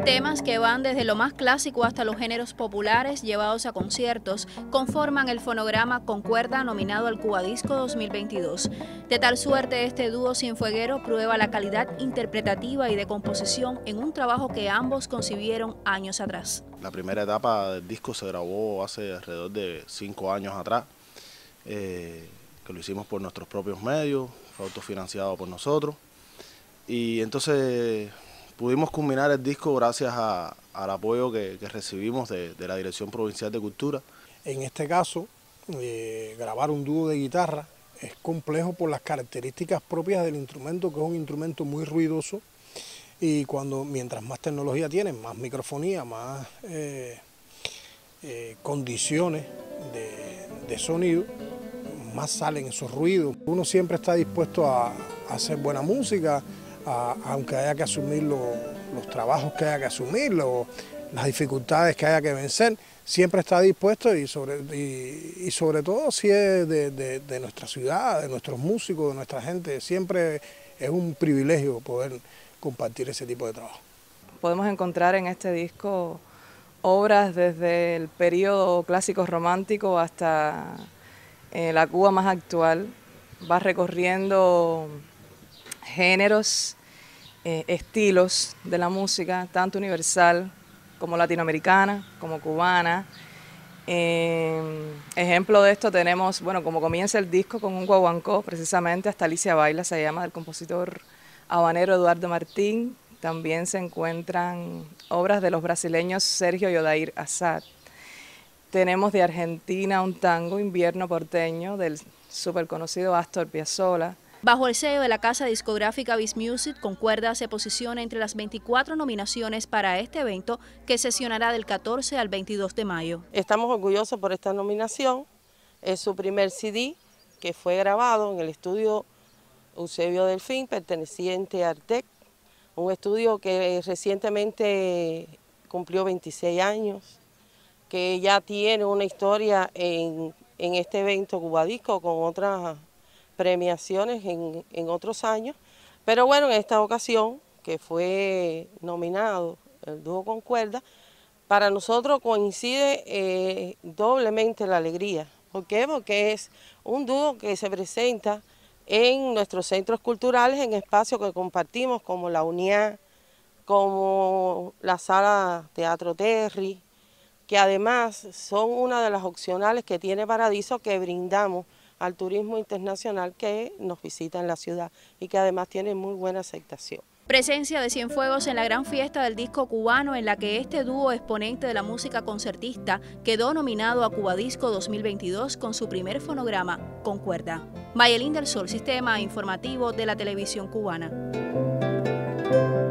Temas que van desde lo más clásico hasta los géneros populares llevados a conciertos conforman el fonograma Concuerda nominado al Cubadisco 2022. De tal suerte, este dúo cienfueguero prueba la calidad interpretativa y de composición en un trabajo que ambos concibieron años atrás. La primera etapa del disco se grabó hace alrededor de 5 años atrás, que lo hicimos por nuestros propios medios, fue autofinanciado por nosotros, y entonces pudimos culminar el disco gracias al apoyo que recibimos de la Dirección Provincial de Cultura. En este caso, grabar un dúo de guitarra es complejo por las características propias del instrumento, que es un instrumento muy ruidoso, y mientras más tecnología tienen, más microfonía, más condiciones de sonido, más salen esos ruidos. Uno siempre está dispuesto a hacer buena música, aunque haya que asumir los trabajos que haya que asumir, las dificultades que haya que vencer, siempre está dispuesto y sobre todo si es de nuestra ciudad, de nuestros músicos, de nuestra gente, siempre es un privilegio poder compartir ese tipo de trabajo. Podemos encontrar en este disco obras desde el periodo clásico romántico hasta la Cuba más actual. Va recorriendo géneros, estilos de la música, tanto universal como latinoamericana, como cubana. Ejemplo de esto tenemos, bueno, como comienza el disco con un guaguancó, precisamente Hasta Alicia Baila se llama, del compositor habanero Eduardo Martín. También se encuentran obras de los brasileños Sergio y Odair Assad. Tenemos de Argentina un tango, Invierno Porteño, del súper conocido Astor Piazzolla. Bajo el sello de la casa discográfica Vis Music, Concuerda se posiciona entre las 24 nominaciones para este evento que sesionará del 14 al 22 de mayo. Estamos orgullosos por esta nominación. Es su primer CD que fue grabado en el estudio Eusebio Delfín, perteneciente a Artec, un estudio que recientemente cumplió 26 años, que ya tiene una historia en este evento Cubadisco con otras premiaciones en otros años, pero bueno, en esta ocasión que fue nominado el dúo Concuerda, para nosotros coincide doblemente la alegría. ¿Por qué? Porque es un dúo que se presenta en nuestros centros culturales, en espacios que compartimos como la UNIA, como la Sala Teatro Terry, que además son una de las opcionales que tiene Paradiso, que brindamos al turismo internacional que nos visita en la ciudad y que además tiene muy buena aceptación. Presencia de Cienfuegos en la gran fiesta del disco cubano, en la que este dúo exponente de la música concertista quedó nominado a Cubadisco 2022 con su primer fonograma, Concuerda. Mayelín del Sol, Sistema Informativo de la Televisión Cubana.